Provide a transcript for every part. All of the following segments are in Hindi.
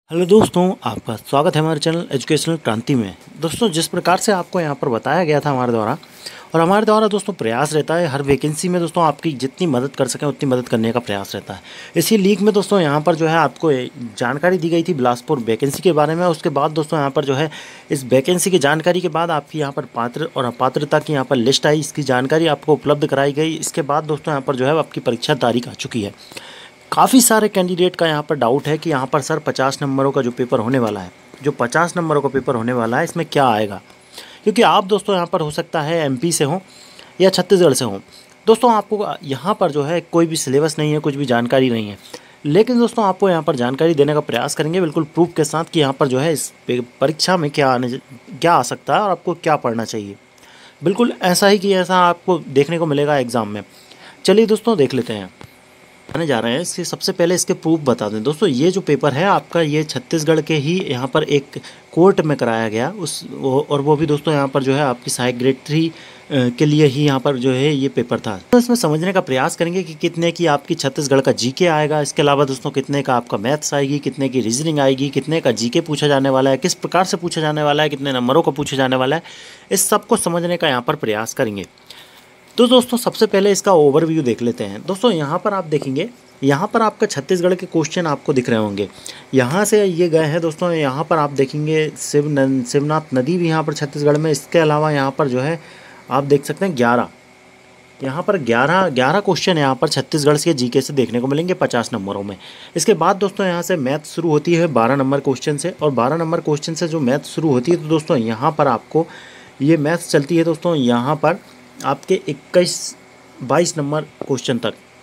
हेलो दोस्तों, आपका स्वागत है हमारे चैनल एजुकेशनल क्रांति में। दोस्तों, जिस प्रकार से आपको यहाँ पर बताया गया था हमारे द्वारा दोस्तों प्रयास रहता है हर वैकेंसी में दोस्तों आपकी जितनी मदद कर सकें उतनी मदद करने का प्रयास रहता है। इसी लीग में दोस्तों यहाँ पर जो है आपको जानकारी दी गई थी बिलासपुर वैकेंसी के बारे में। उसके बाद दोस्तों यहाँ पर जो है इस वैकेंसी की जानकारी के बाद आपकी यहाँ पर पात्र और अपात्रता की यहाँ पर लिस्ट आई, इसकी जानकारी आपको उपलब्ध कराई गई। इसके बाद दोस्तों यहाँ पर जो है आपकी परीक्षा तारीख आ चुकी है। काफ़ी सारे कैंडिडेट का यहाँ पर डाउट है कि यहाँ पर सर 50 नंबरों का जो पेपर होने वाला है, जो 50 नंबरों का पेपर होने वाला है, इसमें क्या आएगा। क्योंकि आप दोस्तों यहाँ पर हो सकता है एमपी से हों या छत्तीसगढ़ से हों। दोस्तों आपको यहाँ पर जो है कोई भी सिलेबस नहीं है, कुछ भी जानकारी नहीं है, लेकिन दोस्तों आपको यहाँ पर जानकारी देने का प्रयास करेंगे बिल्कुल प्रूफ के साथ कि यहाँ पर जो है इस परीक्षा में क्या आ सकता है और आपको क्या पढ़ना चाहिए। बिल्कुल ऐसा ही कि ऐसा आपको देखने को मिलेगा एग्ज़ाम में। चलिए दोस्तों देख लेते हैं आने जा रहे हैं। इसके सबसे पहले इसके प्रूफ बता दें दोस्तों। ये जो पेपर है आपका, ये छत्तीसगढ़ के ही यहाँ पर एक कोर्ट में कराया गया और वो भी दोस्तों यहाँ पर जो है आपकी सहायक ग्रेड 3 के लिए ही यहाँ पर जो है ये पेपर था। तो इसमें समझने का प्रयास करेंगे कि कितने की आपकी छत्तीसगढ़ का जीके आएगा, इसके अलावा दोस्तों कितने का आपका मैथ्स आएगी, कितने की रीजनिंग आएगी, कितने का जीके पूछा जाने वाला है, किस प्रकार से पूछा जाने वाला है, कितने नंबरों का पूछा जाने वाला है, इस सब को समझने का यहाँ पर प्रयास करेंगे। तो दोस्तों सबसे पहले इसका ओवरव्यू देख लेते हैं। दोस्तों यहाँ पर आप देखेंगे, यहाँ पर आपका छत्तीसगढ़ के क्वेश्चन आपको दिख रहे होंगे। यहाँ से ये गए हैं दोस्तों। यहाँ पर आप देखेंगे शिवनाथ नदी भी यहाँ पर छत्तीसगढ़ में। इसके अलावा यहाँ पर जो है आप देख सकते हैं 11 यहाँ पर 11 क्वेश्चन यहाँ पर छत्तीसगढ़ से जीके से देखने को मिलेंगे 50 नंबरों में। इसके बाद दोस्तों यहाँ से मैथ शुरू होती है 12 नंबर क्वेश्चन से, और 12 नंबर क्वेश्चन से जो मैथ शुरू होती है तो दोस्तों यहाँ पर आपको ये मैथ चलती है दोस्तों यहाँ पर आपके 22 नंबर क्वेश्चन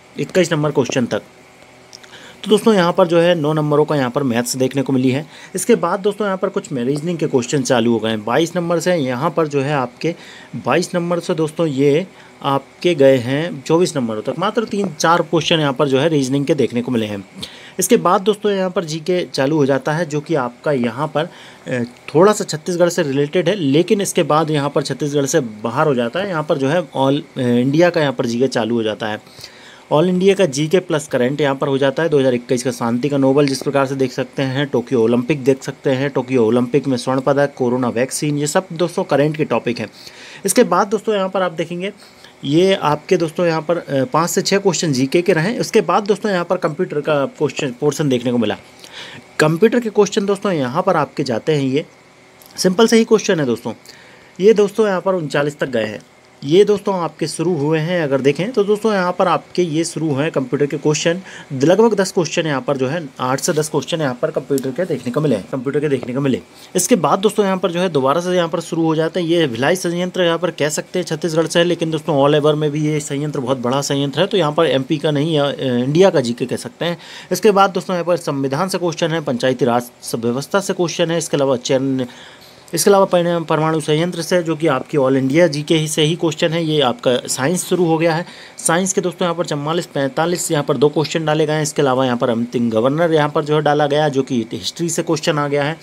तक। तो दोस्तों यहाँ पर जो है 9 नंबरों का यहाँ पर मैथ्स देखने को मिली है। इसके बाद दोस्तों यहाँ पर कुछ रीजनिंग के क्वेश्चन चालू हो गए हैं 22 नंबर से। यहाँ पर जो है आपके 22 नंबर से दोस्तों ये आपके गए हैं 24 नंबरों तक। मात्र 3-4 क्वेश्चन यहाँ पर जो है रीजनिंग के देखने को मिले हैं। इसके बाद दोस्तों यहाँ पर जीके चालू हो जाता है, जो कि आपका यहाँ पर थोड़ा सा छत्तीसगढ़ से रिलेटेड है, लेकिन इसके बाद यहाँ पर छत्तीसगढ़ से बाहर हो जाता है। यहाँ पर जो है ऑल इंडिया का यहाँ पर जीके चालू हो जाता है। ऑल इंडिया का जीके प्लस करंट यहाँ पर हो जाता है। 2021 का शांति का नोबेल जिस प्रकार से देख सकते हैं, टोक्यो ओलंपिक देख सकते हैं, टोक्यो ओलंपिक में स्वर्ण पदक, कोरोना वैक्सीन, ये सब दोस्तों करंट के टॉपिक हैं। इसके बाद दोस्तों यहाँ पर आप देखेंगे ये आपके दोस्तों यहाँ पर 5 से 6 क्वेश्चन जीके के रहे। उसके बाद दोस्तों यहाँ पर कंप्यूटर का क्वेश्चन पोर्शन देखने को मिला। कंप्यूटर के क्वेश्चन दोस्तों यहाँ पर आपके जाते हैं, ये सिंपल से ही क्वेश्चन है दोस्तों। ये दोस्तों यहाँ पर 39 तक गए हैं। ये दोस्तों आपके शुरू हुए हैं, अगर देखें तो दोस्तों यहाँ पर आपके ये शुरू हैं कंप्यूटर के क्वेश्चन। लगभग 10 क्वेश्चन यहाँ पर जो है 8 से 10 क्वेश्चन यहाँ पर कंप्यूटर के देखने को मिले। इसके बाद दोस्तों यहाँ पर जो है दोबारा से यहाँ पर शुरू हो जाते हैं। ये भिलाई संयंत्र यहाँ पर कह सकते हैं छत्तीसगढ़ से है, लेकिन दोस्तों ऑल ओवर में भी ये संयंत्र बहुत बड़ा संयंत्र है, तो यहाँ पर एमपी का नहीं इंडिया का जीके कह सकते हैं। इसके बाद दोस्तों यहाँ पर संविधान से क्वेश्चन है, पंचायती राज व्यवस्था से क्वेश्चन है, इसके अलावा परमाणु संयंत्र से, जो कि आपकी ऑल इंडिया जीके ही से ही क्वेश्चन है। ये आपका साइंस शुरू हो गया है। साइंस के दोस्तों यहाँ पर 44-45 यहाँ पर 2 क्वेश्चन डाले गए हैं। इसके अलावा यहाँ पर अंतिम गवर्नर यहाँ पर जो है डाला गया है, जो कि हिस्ट्री से क्वेश्चन आ गया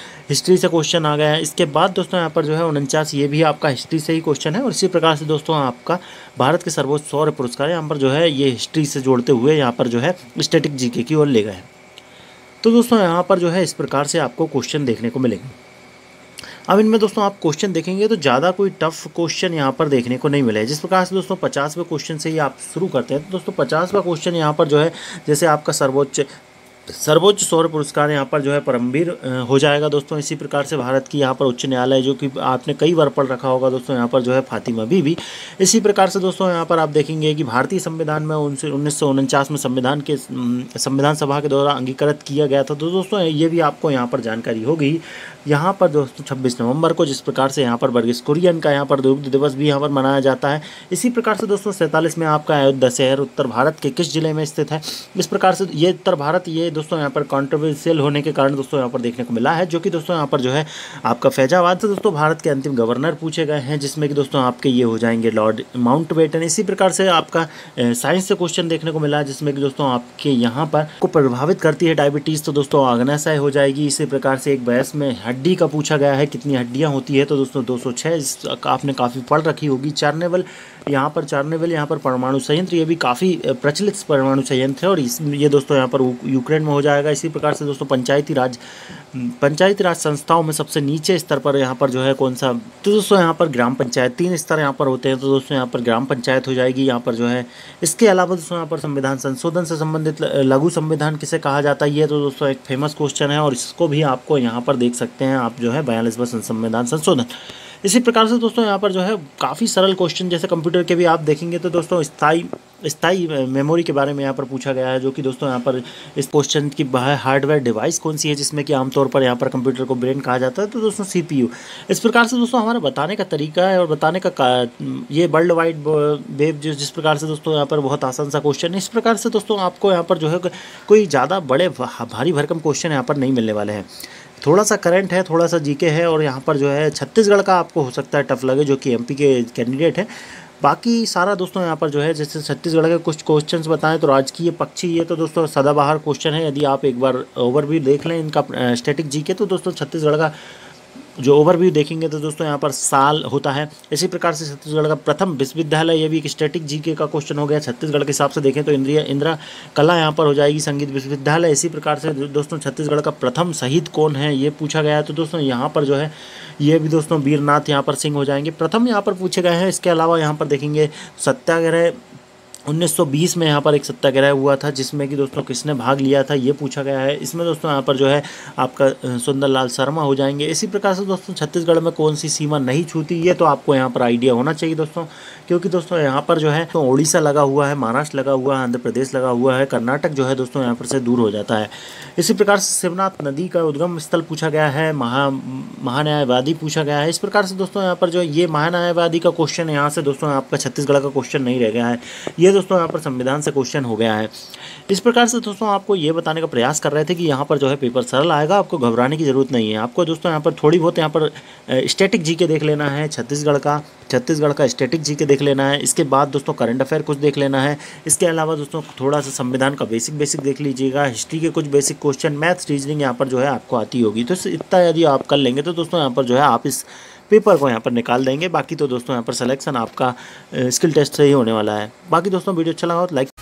है। इसके बाद दोस्तों यहाँ पर जो है 49, ये भी आपका हिस्ट्री से ही क्वेश्चन है। और इसी प्रकार से दोस्तों आपका भारत के सर्वोच्च सौर्य पुरस्कार यहाँ पर जो है ये हिस्ट्री से जोड़ते हुए यहाँ पर जो है स्टैटिक जीके की ओर ले गए हैं। तो दोस्तों यहाँ पर जो है इस प्रकार से आपको क्वेश्चन देखने को मिलेंगे। अब इनमें दोस्तों आप क्वेश्चन देखेंगे तो ज़्यादा कोई टफ क्वेश्चन यहाँ पर देखने को नहीं मिला है। जिस प्रकार से दोस्तों 50वें क्वेश्चन से ही आप शुरू करते हैं, तो दोस्तों 50वां क्वेश्चन यहाँ पर जो है जैसे आपका सर्वोच्च सौर्य पुरस्कार यहाँ पर जो है परमवीर हो जाएगा दोस्तों। इसी प्रकार से भारत की यहाँ पर उच्च न्यायालय, जो कि आपने कई बार पढ़ रखा होगा दोस्तों, यहाँ पर जो है फातिमा बीबी। इसी प्रकार से दोस्तों यहाँ पर आप देखेंगे कि भारतीय संविधान में 1949 में संविधान सभा के द्वारा अंगीकृत किया गया था। तो दोस्तों ये भी आपको यहाँ पर जानकारी होगी। यहाँ पर दोस्तों 26 नवंबर को जिस प्रकार से यहाँ पर वर्गीस कुरियन का यहाँ पर दुग्ध दिवस भी यहाँ पर मनाया जाता है। इसी प्रकार से दोस्तों 47 में आपका अयोध्या शहर उत्तर भारत के किस जिले में स्थित है। इस प्रकार से ये उत्तर भारत, ये दोस्तों यहाँ पर कॉन्ट्रोवर्शियल होने के कारण दोस्तों यहाँ पर देखने को मिला है, जो कि दोस्तों यहाँ पर जो है आपका फैजाबाद से दोस्तों भारत के अंतिम गवर्नर पूछे गए हैं, जिसमें कि दोस्तों आपके ये हो जाएंगे लॉर्ड माउंटबेटन। इसी प्रकार से आपका साइंस से क्वेश्चन देखने को मिला है, जिसमें कि दोस्तों आपके यहाँ पर को प्रभावित करती है डायबिटीज़, तो दोस्तों आग्नेयसाय हो जाएगी। इसी प्रकार से एक बहस में हड्डी का पूछा गया है, कितनी हड्डियां होती है, तो दोस्तों 206, आपने काफ़ी पढ़ रखी होगी। यहाँ पर चार्निवल यहाँ पर परमाणु संयंत्र, ये भी काफ़ी प्रचलित परमाणु संयंत्र है और ये दोस्तों यहाँ पर यूक्रेन में हो जाएगा। इसी प्रकार से दोस्तों पंचायती राज संस्थाओं में सबसे नीचे स्तर पर यहाँ पर जो है कौन सा, तो दोस्तों यहाँ पर ग्राम पंचायत, 3 स्तर यहाँ पर होते हैं, तो दोस्तों यहाँ पर ग्राम पंचायत हो जाएगी यहाँ पर जो है। इसके अलावा दोस्तों यहाँ पर संविधान संशोधन से संबंधित लघु संविधान किसे कहा जाता है, ये तो दोस्तों एक फेमस क्वेश्चन है और इसको भी आपको यहाँ पर देख सकते हैं आप जो है 42वां संविधान संशोधन। इसी प्रकार से दोस्तों यहाँ पर जो है काफ़ी सरल क्वेश्चन जैसे कंप्यूटर के भी आप देखेंगे तो दोस्तों स्थाई मेमोरी के बारे में यहाँ पर पूछा गया है, जो कि दोस्तों यहाँ पर इस क्वेश्चन की हार्डवेयर डिवाइस कौन सी है जिसमें कि आमतौर पर यहाँ पर कंप्यूटर को ब्रेन कहा जाता है, तो दोस्तों CPU। इस प्रकार से दोस्तों हमारा बताने का तरीका है और बताने का ये वर्ल्ड वाइड वेब जिस प्रकार से दोस्तों यहाँ पर बहुत आसान सा क्वेश्चन है। इस प्रकार से दोस्तों आपको यहाँ पर जो है कोई ज़्यादा बड़े भारी भरकम क्वेश्चन यहाँ पर नहीं मिलने वाले हैं। थोड़ा सा करंट है, थोड़ा सा जीके है और यहाँ पर जो है छत्तीसगढ़ का आपको हो सकता है टफ लगे, जो कि MP के कैंडिडेट है। बाकी सारा दोस्तों यहाँ पर जो है जैसे छत्तीसगढ़ के कुछ क्वेश्चंस बताएं तो राजकीय पक्षी, ये तो दोस्तों सदाबहार क्वेश्चन है। यदि आप एक बार ओवरव्यू देख लें इनका स्टैटिक जीके, तो दोस्तों छत्तीसगढ़ का जो ओवरव्यू देखेंगे तो दोस्तों यहाँ पर साल होता है। इसी प्रकार से छत्तीसगढ़ का प्रथम विश्वविद्यालय, ये भी एक स्टैटिक जीके का क्वेश्चन हो गया। छत्तीसगढ़ के हिसाब से देखें तो इंदिरा कला यहाँ पर हो जाएगी संगीत विश्वविद्यालय। इसी प्रकार से दोस्तों छत्तीसगढ़ का प्रथम शहीद कौन है ये पूछा गया है, तो दोस्तों यहाँ पर जो है ये भी दोस्तों वीरनाथ यहाँ पर सिंह हो जाएंगे, प्रथम यहाँ पर पूछे गए हैं। इसके अलावा यहाँ पर देखेंगे सत्याग्रह 1920 में यहाँ पर एक सत्याग्रह हुआ था जिसमें कि दोस्तों किसने भाग लिया था ये पूछा गया है। इसमें दोस्तों यहाँ पर जो है आपका सुंदरलाल शर्मा हो जाएंगे। इसी प्रकार से दोस्तों छत्तीसगढ़ में कौन सी सीमा नहीं छूती, ये तो आपको यहाँ पर आइडिया होना चाहिए दोस्तों, क्योंकि दोस्तों यहाँ पर जो है तो उड़ीसा लगा हुआ है, महाराष्ट्र लगा हुआ है, आंध्र प्रदेश लगा हुआ है, कर्नाटक जो है दोस्तों यहाँ पर से दूर हो जाता है। इसी प्रकार से शिवनाथ नदी का उद्गम स्थल पूछा गया है, महान्यायवादी पूछा गया है। इस प्रकार से दोस्तों यहाँ पर जो ये महान्यायवादी का क्वेश्चन यहाँ से दोस्तों आपका छत्तीसगढ़ का क्वेश्चन नहीं रह गया है, ये दोस्तों यहाँ पर संविधान से क्वेश्चन हो गया है। इस प्रकार से दोस्तों आपको ये बताने का प्रयास कर रहे थे कि यहाँ पर जो है पेपर सरल आएगा, आपको घबराने की ज़रूरत नहीं है। आपको दोस्तों यहाँ पर थोड़ी बहुत यहाँ पर स्टैटिक जीके देख लेना है, छत्तीसगढ़ का स्टैटिक जीके देख लेना है। इसके बाद दोस्तों करंट अफेयर कुछ देख लेना है। इसके अलावा दोस्तों थोड़ा सा संविधान का बेसिक देख लीजिएगा, हिस्ट्री के कुछ बेसिक क्वेश्चन, मैथ्स रीजनिंग यहाँ पर जो है आपको आती होगी। तो इतना यदि आप कर लेंगे तो दोस्तों यहाँ पर जो है आप इस पेपर को यहाँ पर निकाल देंगे। बाकी तो दोस्तों यहाँ पर सिलेक्शन आपका स्किल टेस्ट से ही होने वाला है। बाकी दोस्तों वीडियो अच्छा लगा हो तो लाइक